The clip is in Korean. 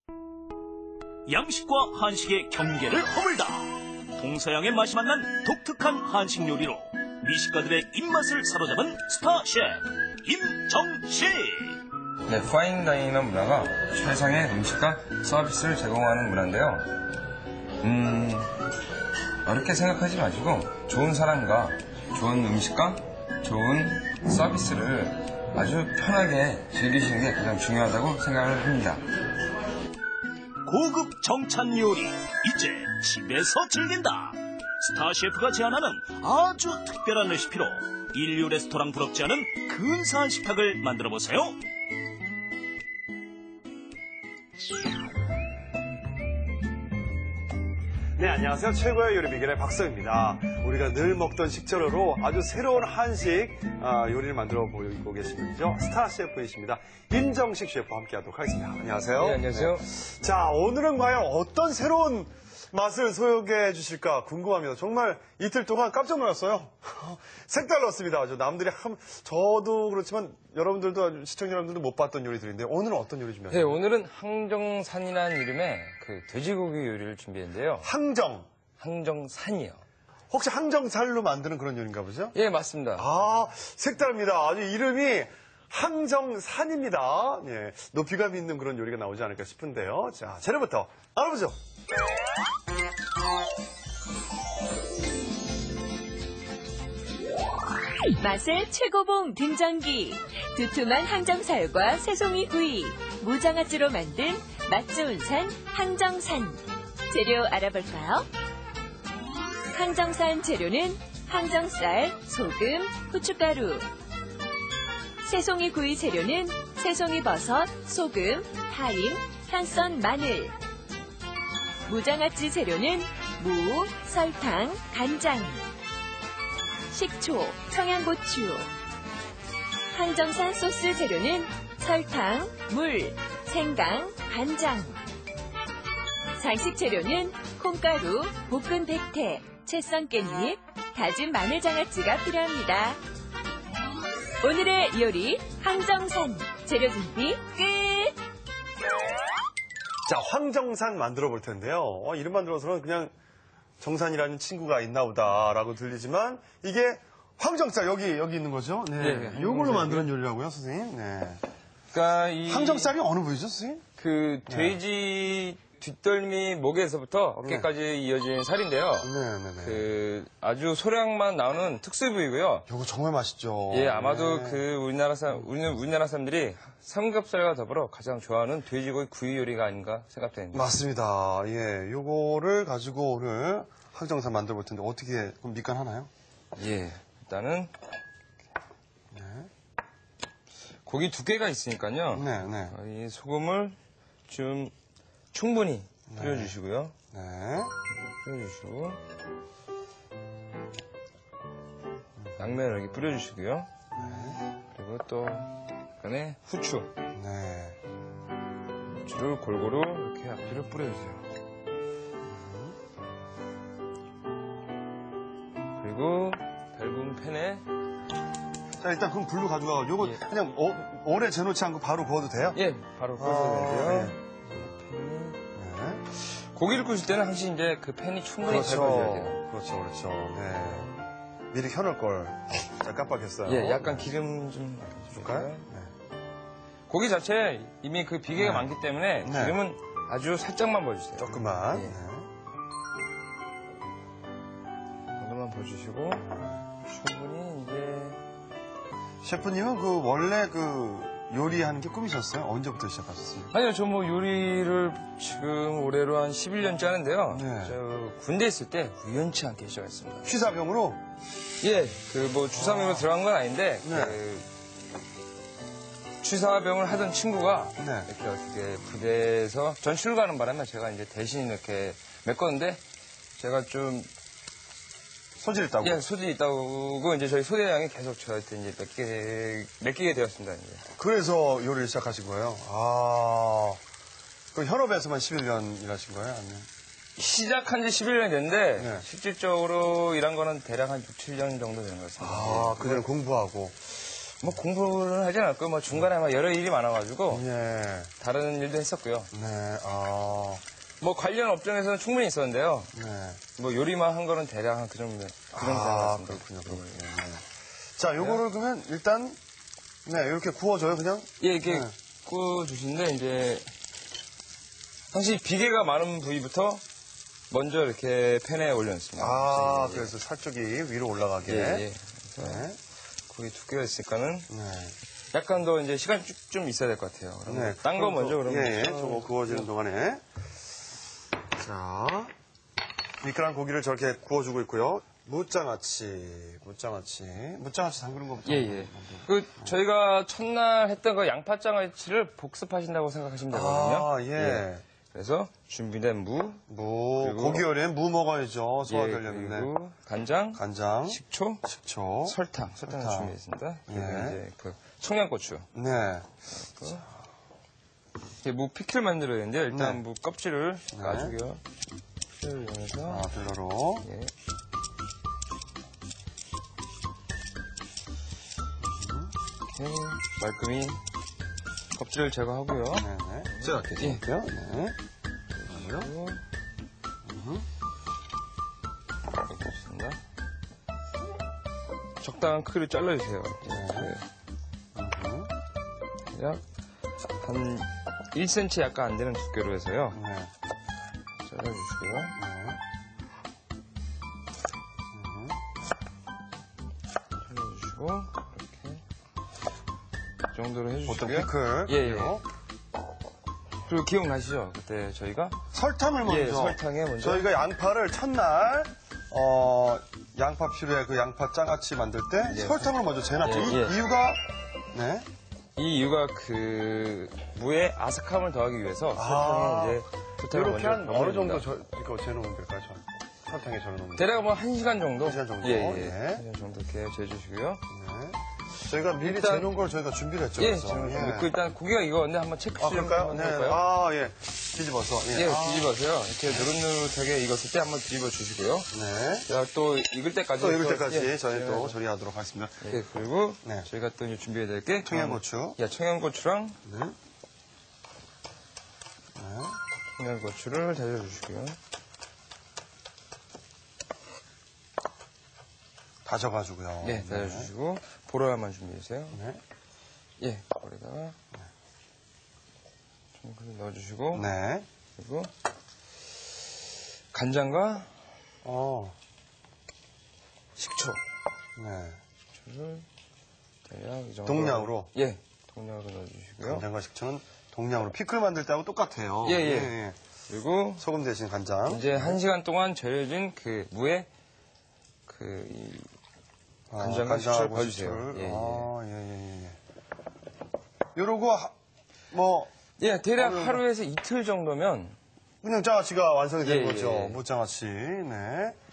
양식과 한식의 경계를 허물다. 동서양의 맛이 만난 독특한 한식 요리로 미식가들의 입맛을 사로잡은 스타 셰프 임정식. 네, 파인다이너 문화가 최상의 음식과 서비스를 제공하는 문화인데요. 어렵게 생각하지 마시고 좋은 사람과 좋은 음식과 좋은 서비스를 아주 편하게 즐기시는 게 가장 중요하다고 생각을 합니다. 고급 정찬 요리 이제 집에서 즐긴다. 스타 셰프가 제안하는 아주 특별한 레시피로 인류 레스토랑 부럽지 않은 근사한 식탁을 만들어 보세요. 네, 안녕하세요. 최고의 요리 비결의 박서입니다. 우리가 늘 먹던 식재료로 아주 새로운 한식 요리를 만들어 보고 계시는죠. 스타 셰프이십니다. 임정식 셰프와 함께하도록 하겠습니다. 안녕하세요. 네, 안녕하세요. 네. 자, 오늘은 과연 어떤 새로운 맛을 소개해 주실까 궁금합니다. 정말 이틀 동안 깜짝 놀랐어요. 색달랐습니다. 저도 그렇지만 여러분들도 시청자 여러분들도 못 봤던 요리들인데 오늘은 어떤 요리 준비하셨나요? 네, 오늘은 항정산이라는 이름의 그 돼지고기 요리를 준비했는데요. 항정산이요. 혹시 항정살로 만드는 그런 요리인가 보죠? 예, 맞습니다. 아, 색다릅니다. 아주 이름이 항정산입니다. 예, 높이감 있는 그런 요리가 나오지 않을까 싶은데요. 자, 재료부터 알아보죠. 맛의 최고봉 등장기, 두툼한 항정살과 새송이 구이, 무장아찌로 만든 맛 좋은 산 항정산. 재료 알아볼까요? 항정산 재료는 항정살, 소금, 후춧가루. 새송이 구이 재료는 새송이 버섯, 소금, 타임, 향선 마늘. 무장아찌 재료는 무, 설탕, 간장. 식초, 청양고추. 항정산 소스 재료는 설탕, 물, 생강, 간장. 장식 재료는 콩가루, 볶은 백태, 채썬 깻잎, 다진 마늘 장아찌가 필요합니다. 오늘의 요리 항정산 재료 준비 끝! 자, 황정산 만들어 볼 텐데요. 이름만 들어서는 그냥 정산이라는 친구가 있나 보다라고 들리지만 이게 황정살 여기 있는 거죠? 네. 이걸로 만드는 요리라고요, 선생님? 네. 그러니까 항정살이 어느 부위죠, 선생님? 그 돼지 뒷덜미 목에서부터 어깨까지 이어진 살인데요. 네네네. 그 아주 소량만 나오는 특수 부위고요. 이거 정말 맛있죠. 예, 아마도 그 우리나라 사람들이 삼겹살과 더불어 가장 좋아하는 돼지고기 구이 요리가 아닌가 생각됩니다. 맞습니다. 예, 요거를 가지고 오늘 항정살 만들어 볼 텐데 어떻게 그럼 밑간하나요? 예, 일단은 고기 두께가 있으니까요. 네. 이 소금을 좀 충분히 뿌려주시고요. 네. 뿌려주시고 양면을 이렇게 뿌려주시고요. 그리고 또 약간의 후추. 네. 후추를 골고루 이렇게 앞뒤로 뿌려주세요. 그리고 얇은 팬에 자, 일단 그럼 불로 가져가. 요거 그냥 오래 재놓지 않고 바로 구워도 돼요? 예, 바로 구워도 되는데요. 네. 고기를 구우실 때는 항상 이제 그 팬이 충분히 달궈져야 돼요. 그렇죠. 네. 미리 켜놓을 걸. 자, 깜빡했어요. 예, 약간 기름 좀 줄까요? 네. 고기 자체에 이미 그 비계가 많기 때문에 기름은 아주 살짝만 부어주세요. 조금만. 예. 정도만 부어주시고 충분히 이제 셰프님은 그 원래 그 요리하는 게 꿈이셨어요? 언제부터 시작하셨어요? 아니요, 저 뭐 요리를 지금 올해로 한 11년째 하는데요. 네. 저 군대 있을 때 우연치 않게 시작했습니다. 취사병으로? 예, 그 뭐 주사병으로 들어간 건 아닌데 그 취사병을 하던 친구가 이렇게 어떻게 부대에서 전출을 가는 바람에 제가 이제 대신 이렇게 메꿨는데 제가 좀 소질 있다고? 예, 소질이 있다고 이제 저희 소대장이 계속 저한테 이제 맡기게 되었습니다. 이제. 그래서 요리를 시작하신 거예요? 아, 그 현업에서만 11년 일하신 거예요? 아니면? 시작한 지 11년이 됐는데 실질적으로 일한 거는 대략 한 6, 7년 정도 되는 것 같습니다. 아, 그전에 공부하고. 뭐 공부를 하진 않았고요. 뭐 중간에 막 여러 일이 많아가지고 네. 다른 일도 했었고요. 네. 뭐 관련 업종에서는 충분히 있었는데요. 네. 뭐 요리만 한 거는 대략 한 그 정도 같습니다. 그렇군요. 자, 요거를 그러면 일단 네, 이렇게 구워줘요, 그냥? 예, 이렇게 네. 구워주시는데 이제 사실 비계가 많은 부위부터 먼저 이렇게 팬에 올려놓습니다. 예, 예. 그래서 살쪽이 위로 올라가게. 예, 예. 그래서 네. 고기 두께가 있으니까는 네. 약간 더 이제 시간이 좀 있어야 될 것 같아요. 네. 딴 거 먼저 그러면. 예, 저거 구워지는 동안에. 자, 미끈한 고기를 저렇게 구워주고 있고요. 무장아찌 담그는 것부터. 예, 예. 그 저희가 첫날 했던 그 양파장아찌를 복습하신다고 생각하시면 되거든요. 예. 그래서 준비된 무, 그리고- 고기 요리엔 무 먹어야죠. 예, 소화되려면. 그리고 간장, 간장, 식초, 식초, 설탕을 설탕. 준비했습니다. 그리고 예. 이제 그 청양고추. 네. 이게 무 피클 만들어야 되는데 일단 네. 무 껍질을 까주고요. 피클을 이용해서 들러로. 예. 이렇게 말끔히 껍질을 제거하고요. 네네. 제가 이렇게 예. 할게요. 네. 그리고 이렇게 있습니다. 적당한 크기로 잘라주세요. 네. 약 한 1cm 약간 안 되는 두께로 해서요. 네. 잘라주시고요. 네. 잘라주시고 이렇게 이 정도로 보통 해주시고요. 피클. 예, 예. 그리고 기억나시죠? 그때 저희가 설탕을 먼저. 예, 설탕에 먼저 저희가 양파를 첫날 양파 퓨레 그 양파 장아찌 만들 때 예. 설탕을 먼저 재놨죠. 예, 예. 이유가 네. 이 이유가 그 무의 아삭함을 더하기 위해서 설탕에 이제 설탕을 이렇게 한 먼저 어느 정도 넣습니다. 이거 재놓으면 될까요? 설탕에 절여놓으면. 대략 뭐 1시간 정도? 1시간 정도? 예, 예. 네. 1시간 정도 이렇게 재주시고요. 네. 저희가 미리 일단- 재놓은 걸 저희가 준비를 했죠. 예, 그래서. 지금 그 일단 고기가 익었는데 한번 체크 좀 그럴까요? 한번 네. 해볼까요? 예. 뒤집어서. 예, 뒤집어서요. 이렇게 노릇노릇하게 익었을 때 한번 뒤집어 주시고요. 네. 자, 또 익을 때까지. 또 익을 때까지 예, 저희 또 예. 조리하도록 하겠습니다. 예, 그리고 네. 저희가 또 이제 준비해야 될 게 청양고추. 예, 청양고추랑 네. 네. 청양고추를 다져주시고요. 다져가지고요. 예, 다져주시고 보라만 준비해주세요. 네. 예, 거기다가 좀 넣어주시고 네. 그리고 간장과 식초. 네. 식초를 대략 이 정도. 동량으로? 예, 동량으로 넣어주시고요. 간장과 식초는 동량으로 피클 만들 때하고 똑같아요. 예, 예. 그리고 소금 대신 간장. 이제 1시간 동안 절여진 그 무에 이 간장과 식초를 버주세요. 예, 예. 예. 요러고 예, 대략 어려운 하루에서 이틀 정도면 그냥 장아찌가 완성이 되는 예, 거죠. 예. 무장아찌. 네.